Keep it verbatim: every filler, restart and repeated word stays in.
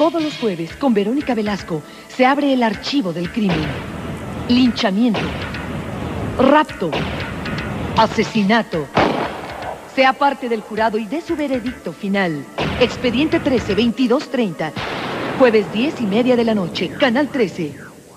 Todos los jueves, con Verónica Velasco, se abre el archivo del crimen. Linchamiento. Rapto. Asesinato. Sea parte del jurado y dé su veredicto final. Expediente trece, veintidós treinta. Jueves diez y media de la noche, Canal trece.